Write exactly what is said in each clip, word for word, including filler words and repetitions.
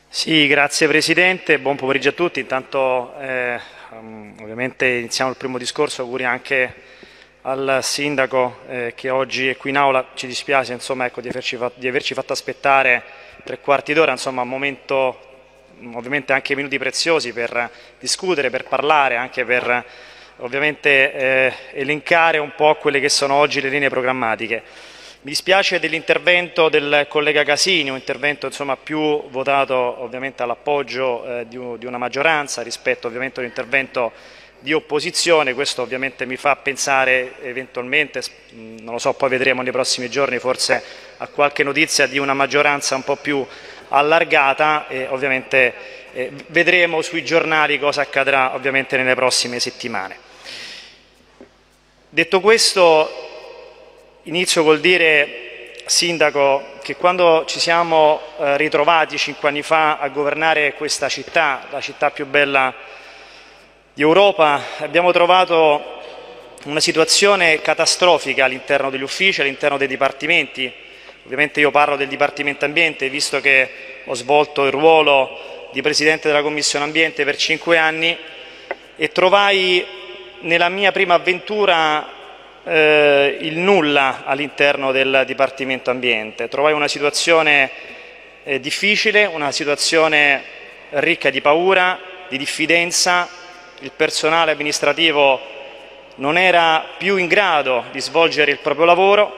Sì, grazie Presidente, buon pomeriggio a tutti. Intanto eh, um, ovviamente iniziamo il primo discorso, auguri anche al Sindaco eh, che oggi è qui in aula. Ci dispiace insomma, ecco, di, averci fatto, di averci fatto aspettare tre quarti d'ora, insomma un momento, ovviamente anche minuti preziosi per discutere, per parlare, anche per ovviamente eh, elencare un po' quelle che sono oggi le linee programmatiche. Mi dispiace dell'intervento del collega Casini, un intervento insomma, più votato ovviamente all'appoggio eh, di, di una maggioranza rispetto ovviamente all'intervento di opposizione. Questo ovviamente mi fa pensare eventualmente, non lo so, poi vedremo nei prossimi giorni, forse a qualche notizia di una maggioranza un po' più allargata e ovviamente eh, vedremo sui giornali cosa accadrà ovviamente nelle prossime settimane. Detto questo, inizio col dire, Sindaco, che quando ci siamo eh, ritrovati cinque anni fa a governare questa città, la città più bella di Europa, abbiamo trovato una situazione catastrofica all'interno degli uffici, all'interno dei dipartimenti. Ovviamente io parlo del Dipartimento Ambiente, visto che ho svolto il ruolo di Presidente della Commissione Ambiente per cinque anni e trovai nella mia prima avventura Eh, il nulla all'interno del Dipartimento Ambiente. Trovai una situazione eh, difficile, una situazione ricca di paura, di diffidenza. Il personale amministrativo non era più in grado di svolgere il proprio lavoro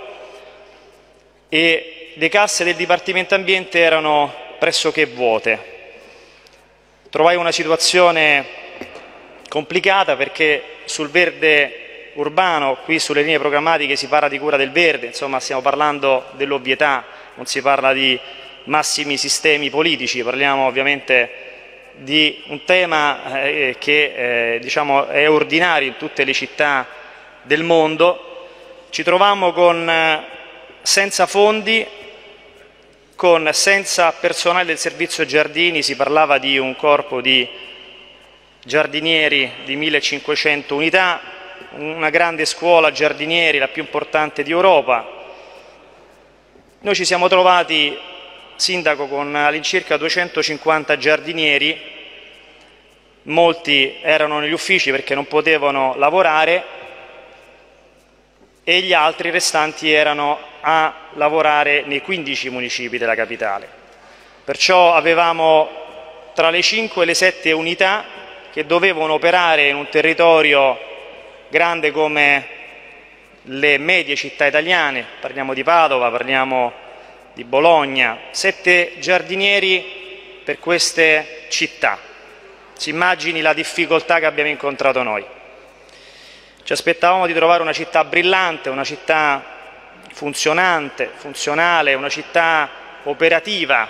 e le casse del Dipartimento Ambiente erano pressoché vuote. Trovai una situazione complicata perché sul verde urbano, qui sulle linee programmatiche si parla di cura del verde, insomma stiamo parlando dell'ovvietà, non si parla di massimi sistemi politici, parliamo ovviamente di un tema eh, che eh, diciamo, è ordinario in tutte le città del mondo. Ci trovammo con eh, senza fondi, con senza personale del servizio giardini, si parlava di un corpo di giardinieri di millecinquecento unità, una grande scuola giardinieri, la più importante di Europa. Noi ci siamo trovati, Sindaco, con all'incirca duecentocinquanta giardinieri, molti erano negli uffici perché non potevano lavorare e gli altri restanti erano a lavorare nei quindici municipi della capitale. Perciò avevamo tra le cinque e le sette unità che dovevano operare in un territorio grande come le medie città italiane, parliamo di Padova, parliamo di Bologna, sette giardinieri per queste città. Si immagini la difficoltà che abbiamo incontrato noi. Ci aspettavamo di trovare una città brillante, una città funzionante, funzionale, una città operativa.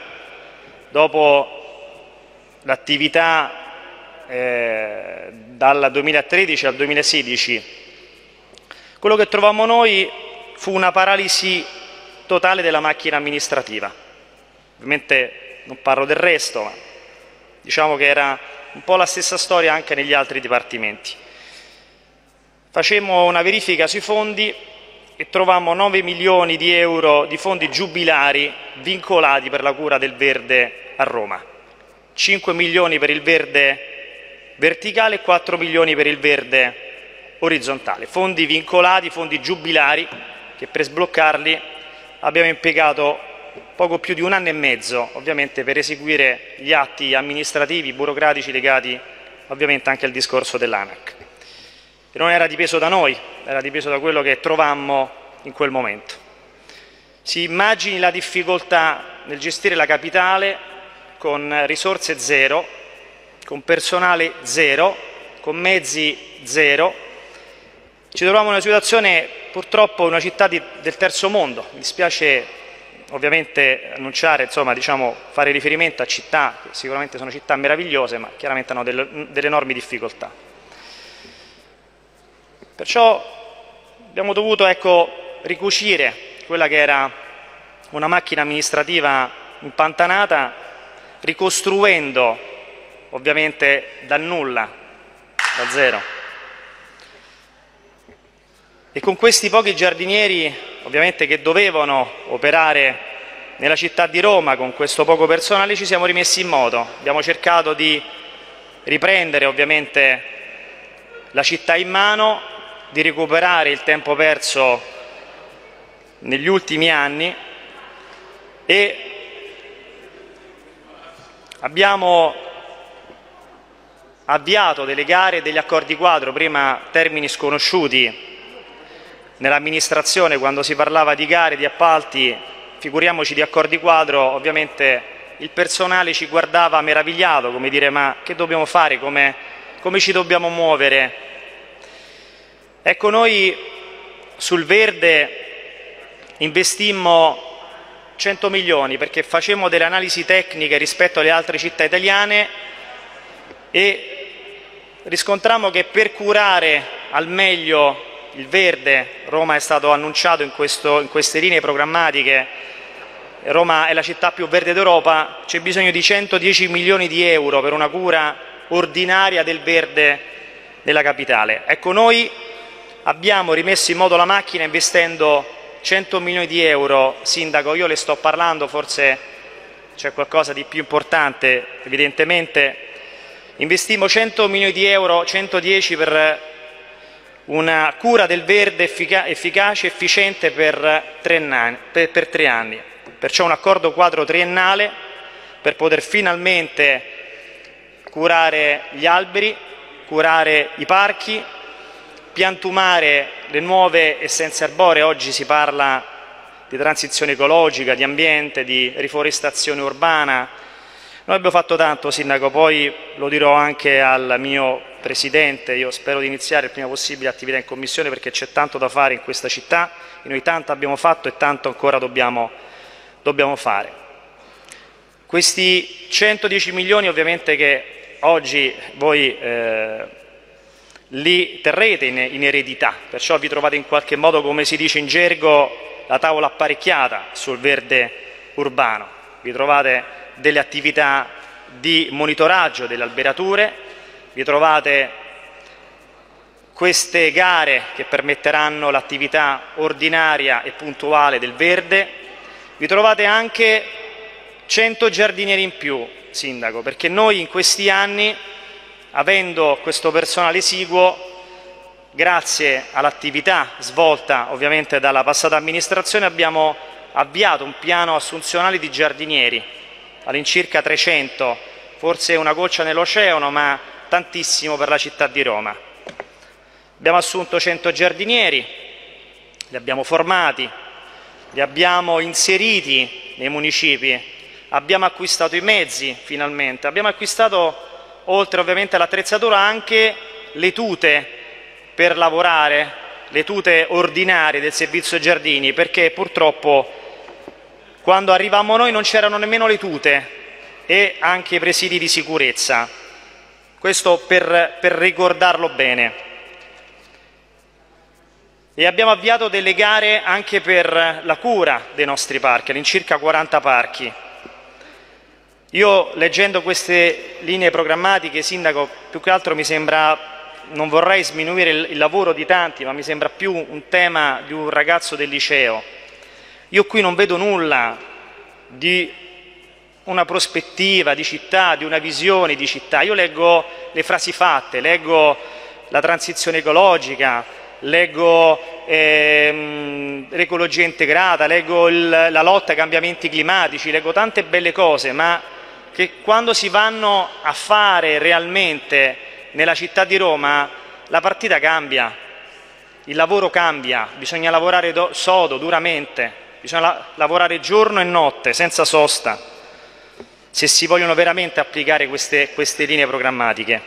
Dopo l'attività Eh, dal duemilatredici al duemilasedici, quello che trovammo noi fu una paralisi totale della macchina amministrativa. Ovviamente non parlo del resto, ma diciamo che era un po' la stessa storia anche negli altri dipartimenti. Facemmo una verifica sui fondi e trovammo nove milioni di euro di fondi giubilari vincolati per la cura del verde a Roma, cinque milioni per il verde verticale e quattro milioni per il verde orizzontale, fondi vincolati, fondi giubilari che per sbloccarli abbiamo impiegato poco più di un anno e mezzo ovviamente per eseguire gli atti amministrativi, burocratici legati ovviamente anche al discorso dell'ANAC. E non era dipeso da noi, era dipeso da quello che trovammo in quel momento. Si immagini la difficoltà nel gestire la capitale con risorse zero, con personale zero, con mezzi zero. Ci troviamo in una situazione purtroppo in una città di, del terzo mondo. Mi dispiace ovviamente annunciare, insomma, diciamo, fare riferimento a città che sicuramente sono città meravigliose, ma chiaramente hanno delle, delle enormi difficoltà. Perciò abbiamo dovuto ecco, ricucire quella che era una macchina amministrativa impantanata, ricostruendo ovviamente dal nulla, da zero. E con questi pochi giardinieri ovviamente che dovevano operare nella città di Roma, con questo poco personale, ci siamo rimessi in moto. Abbiamo cercato di riprendere ovviamente la città in mano, di recuperare il tempo perso negli ultimi anni e abbiamo avviato delle gare e degli accordi quadro, prima termini sconosciuti nell'amministrazione quando si parlava di gare, di appalti, figuriamoci di accordi quadro. Ovviamente il personale ci guardava meravigliato, come dire: ma che dobbiamo fare, come, come ci dobbiamo muovere? Ecco, noi sul verde investimmo cento milioni perché facemmo delle analisi tecniche rispetto alle altre città italiane e riscontrammo che per curare al meglio il verde, Roma è stato annunciato in, questo, in queste linee programmatiche, Roma è la città più verde d'Europa, c'è bisogno di centodieci milioni di euro per una cura ordinaria del verde nella capitale. Ecco, noi abbiamo rimesso in moto la macchina investendo cento milioni di euro. Sindaco, io le sto parlando, forse c'è qualcosa di più importante, evidentemente. Investimmo cento milioni di euro, centodieci per una cura del verde effica efficace e efficiente per tre, anni, per, per tre anni. Perciò un accordo quadro triennale per poter finalmente curare gli alberi, curare i parchi, piantumare le nuove essenze arboree. Oggi si parla di transizione ecologica, di ambiente, di riforestazione urbana. Noi abbiamo fatto tanto, Sindaco, poi lo dirò anche al mio Presidente, io spero di iniziare il prima possibile attività in Commissione perché c'è tanto da fare in questa città e noi tanto abbiamo fatto e tanto ancora dobbiamo, dobbiamo fare. Questi centodieci milioni ovviamente che oggi voi eh, li terrete in, in eredità, perciò vi trovate in qualche modo, come si dice in gergo, la tavola apparecchiata sul verde urbano. Vi trovate delle attività di monitoraggio delle alberature, vi trovate queste gare che permetteranno l'attività ordinaria e puntuale del verde, vi trovate anche cento giardinieri in più, Sindaco, perché noi in questi anni, avendo questo personale esiguo, grazie all'attività svolta ovviamente dalla passata amministrazione, abbiamo avviato un piano assunzionale di giardinieri, all'incirca trecento, forse una goccia nell'oceano, ma tantissimo per la città di Roma. Abbiamo assunto cento giardinieri, li abbiamo formati, li abbiamo inseriti nei municipi, abbiamo acquistato i mezzi finalmente, abbiamo acquistato, oltre ovviamente all'attrezzatura, anche le tute per lavorare, le tute ordinarie del servizio giardini, perché purtroppo quando arrivammo noi non c'erano nemmeno le tute e anche i presidi di sicurezza. Questo per, per ricordarlo bene. E abbiamo avviato delle gare anche per la cura dei nostri parchi, all'incirca quaranta parchi. Io, leggendo queste linee programmatiche, Sindaco, più che altro mi sembra, non vorrei sminuire il, il lavoro di tanti, ma mi sembra più un tema di un ragazzo del liceo. Io qui non vedo nulla di una prospettiva di città, di una visione di città. Io leggo le frasi fatte, leggo la transizione ecologica, leggo ehm, l'ecologia integrata, leggo il, la lotta ai cambiamenti climatici, leggo tante belle cose, ma che quando si vanno a fare realmente nella città di Roma la partita cambia, il lavoro cambia, bisogna lavorare do, sodo, duramente, bisogna la, lavorare giorno e notte, senza sosta, se si vogliono veramente applicare queste, queste linee programmatiche.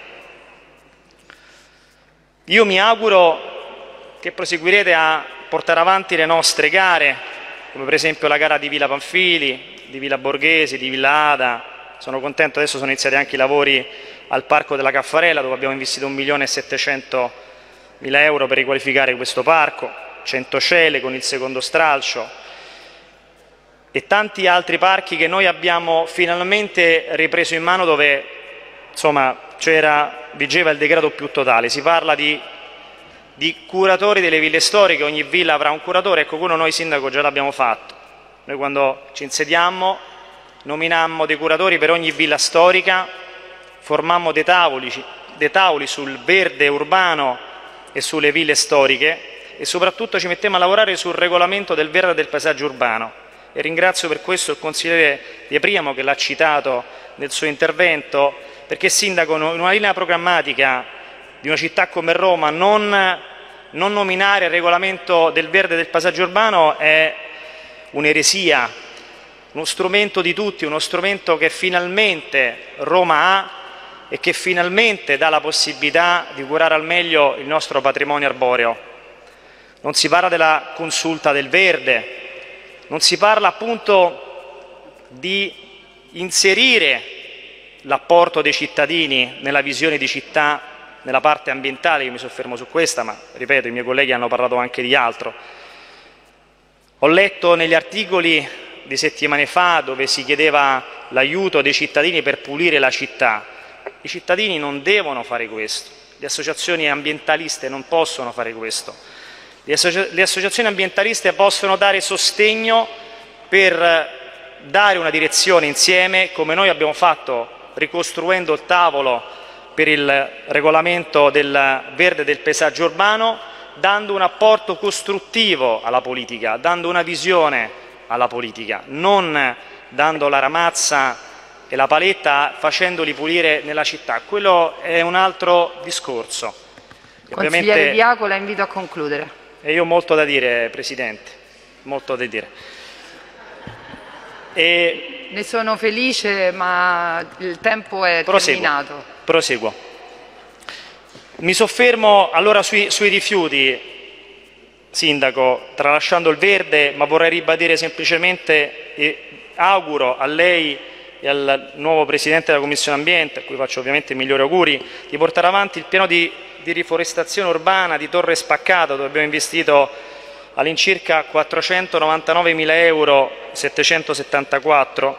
Io mi auguro che proseguirete a portare avanti le nostre gare, come per esempio la gara di Villa Pamphili, di Villa Borghese, di Villa Ada. Sono contento, adesso sono iniziati anche i lavori al Parco della Caffarella, dove abbiamo investito un milione e settecentomila euro per riqualificare questo parco, Centocele con il secondo stralcio, e tanti altri parchi che noi abbiamo finalmente ripreso in mano, dove insomma c'era, vigeva il decreto più totale. Si parla di, di curatori delle ville storiche, ogni villa avrà un curatore, ecco quello noi, Sindaco, già l'abbiamo fatto. Noi quando ci insediammo nominammo dei curatori per ogni villa storica, formammo dei tavoli, dei tavoli sul verde urbano e sulle ville storiche e soprattutto ci mettemmo a lavorare sul regolamento del verde e del paesaggio urbano. E ringrazio per questo il consigliere Di Priamo che l'ha citato nel suo intervento, perché sindaco, in una linea programmatica di una città come Roma non, non nominare il regolamento del verde e del paesaggio urbano è un'eresia, uno strumento di tutti, uno strumento che finalmente Roma ha e che finalmente dà la possibilità di curare al meglio il nostro patrimonio arboreo. Non si parla della consulta del verde, non si parla appunto di inserire l'apporto dei cittadini nella visione di città, nella parte ambientale. Io mi soffermo su questa, ma ripeto, i miei colleghi hanno parlato anche di altro. Ho letto negli articoli di settimane fa dove si chiedeva l'aiuto dei cittadini per pulire la città. I cittadini non devono fare questo, le associazioni ambientaliste non possono fare questo. Le, associ- le associazioni ambientaliste possono dare sostegno per dare una direzione insieme, come noi abbiamo fatto ricostruendo il tavolo per il regolamento del verde e del paesaggio urbano, dando un apporto costruttivo alla politica, dando una visione alla politica, non dando la ramazza e la paletta facendoli pulire nella città. Quello è un altro discorso. Consigliere Diaco, la invito a concludere. E io ho molto da dire, Presidente, molto da dire. E ne sono felice, ma il tempo è proseguo, terminato. Proseguo. Mi soffermo allora sui, sui rifiuti, Sindaco, tralasciando il verde, ma vorrei ribadire semplicemente e auguro a lei e al nuovo Presidente della Commissione Ambiente, a cui faccio ovviamente i migliori auguri, di portare avanti il piano di, di riforestazione urbana di Torre Spaccato, dove abbiamo investito all'incirca quattrocentonovantanovemila euro, settecentosettantaquattro.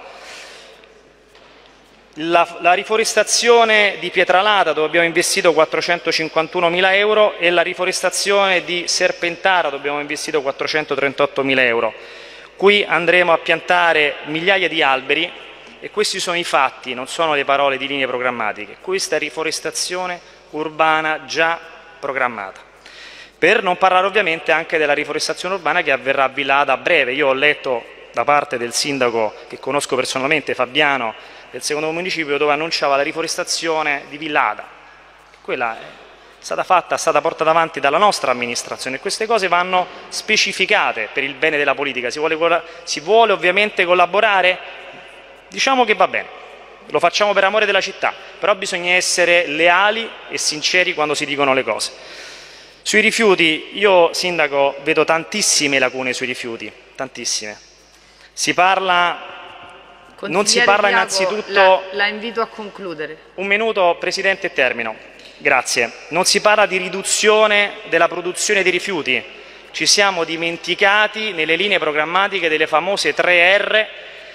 La, la riforestazione di Pietralata, dove abbiamo investito quattrocentocinquantunomila euro, e la riforestazione di Serpentara, dove abbiamo investito quattrocentotrentottomila euro. Qui andremo a piantare migliaia di alberi e questi sono i fatti, non sono le parole di linee programmatiche. Questa è riforestazione urbana già programmata. Per non parlare ovviamente anche della riforestazione urbana che avverrà a Villada a breve. Io ho letto da parte del sindaco che conosco personalmente, Fabiano, del secondo municipio, dove annunciava la riforestazione di Villada. Quella è stata fatta, è stata portata avanti dalla nostra amministrazione e queste cose vanno specificate per il bene della politica. Si vuole, si vuole ovviamente collaborare? Diciamo che va bene, lo facciamo per amore della città, però bisogna essere leali e sinceri quando si dicono le cose. Sui rifiuti, io Sindaco vedo tantissime lacune sui rifiuti, tantissime. Si parla... Non si parla Diaco, innanzitutto... La, la invito a concludere. Un minuto, Presidente, e termino. Grazie. Non si parla di riduzione della produzione di rifiuti. Ci siamo dimenticati nelle linee programmatiche delle famose tre R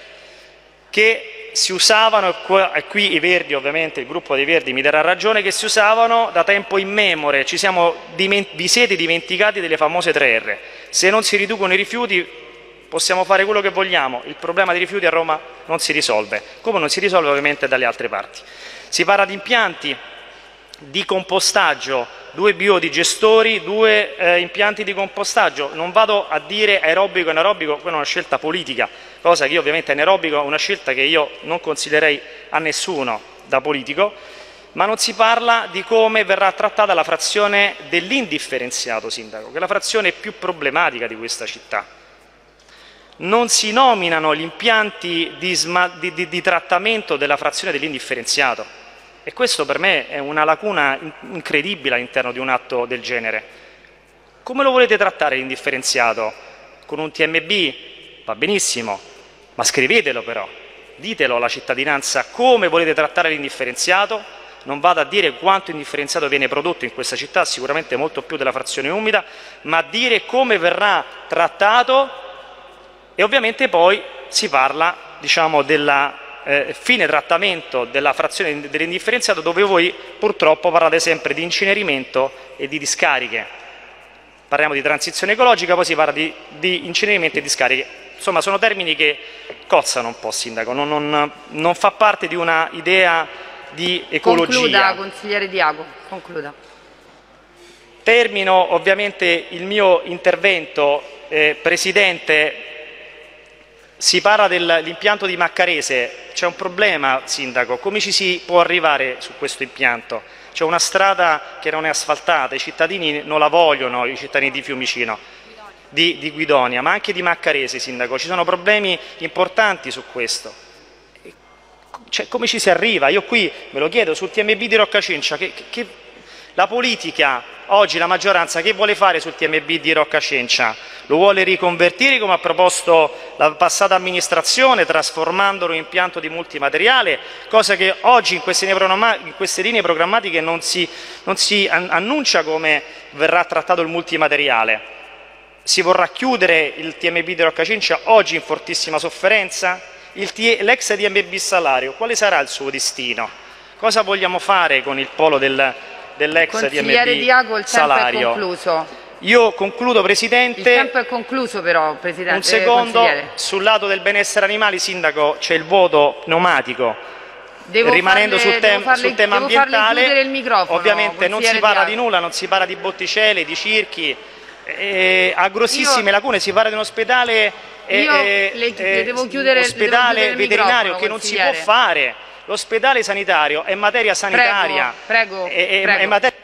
che si usavano, e qui i Verdi ovviamente, il gruppo dei Verdi mi darà ragione, che si usavano da tempo immemore. Ci siamo, vi siete dimenticati delle famose tre R. Se non si riducono i rifiuti possiamo fare quello che vogliamo, il problema dei rifiuti a Roma non si risolve, come non si risolve ovviamente dalle altre parti. Si parla di impianti di compostaggio, due biodigestori, due eh, impianti di compostaggio. Non vado a dire aerobico e anaerobico, quella è una scelta politica, cosa che io ovviamente anaerobico è una scelta che io non consiglierei a nessuno da politico, ma non si parla di come verrà trattata la frazione dell'indifferenziato, Sindaco, che è la frazione più problematica di questa città. Non si nominano gli impianti di, di, di, di trattamento della frazione dell'indifferenziato e questo per me è una lacuna incredibile all'interno di un atto del genere. Come lo volete trattare l'indifferenziato? Con un T M B? Va benissimo, ma scrivetelo però, ditelo alla cittadinanza come volete trattare l'indifferenziato. Non vado a dire quanto indifferenziato viene prodotto in questa città, sicuramente molto più della frazione umida, ma dire come verrà trattato. E ovviamente poi si parla, diciamo, del eh, fine trattamento della frazione dell'indifferenziato, dove voi purtroppo parlate sempre di incenerimento e di discariche. Parliamo di transizione ecologica, poi si parla di, di incenerimento e discariche. insomma sono termini che cozzano un po', Sindaco, non, non, non fa parte di una idea di ecologia. Concluda, consigliere Diaco, concluda. Termino ovviamente il mio intervento, eh, Presidente. Si parla dell'impianto di Maccarese, c'è un problema, Sindaco, come ci si può arrivare su questo impianto? C'è una strada che non è asfaltata, i cittadini non la vogliono, i cittadini di Fiumicino, di, di Guidonia, ma anche di Maccarese, Sindaco, ci sono problemi importanti su questo. Cioè, come ci si arriva? Io qui me lo chiedo sul T M B di Roccacencia, che, che, la politica, oggi la maggioranza, che vuole fare sul T M B di Roccacencia? Lo vuole riconvertire come ha proposto la passata amministrazione, trasformandolo in impianto di multimateriale, cosa che oggi in queste linee, in queste linee programmatiche non si, non si annuncia come verrà trattato il multimateriale. Si vorrà chiudere il T M B di Roccacencia, oggi in fortissima sofferenza? L'ex T M B Salario, quale sarà il suo destino? Cosa vogliamo fare con il polo del, dell'ex T M B Consigliere Diaco, il Salario? tempo è concluso. Io concludo, Presidente. Il tempo è concluso però, Presidente. Un secondo, eh, sul lato del benessere animali, Sindaco, c'è il voto pneumatico. Devo Rimanendo farle, sul, tem farle, sul tema ambientale, il microfono, ovviamente non si parla Diaco. di nulla, non si parla di botticelle, di circhi, eh, ha grossissime Io... lacune, si parla di un ospedale, eh, Io le, le eh, devo chiudere, ospedale devo chiudere veterinario che non si può fare. L'ospedale sanitario è materia sanitaria, prego, prego, è, è, prego. è materia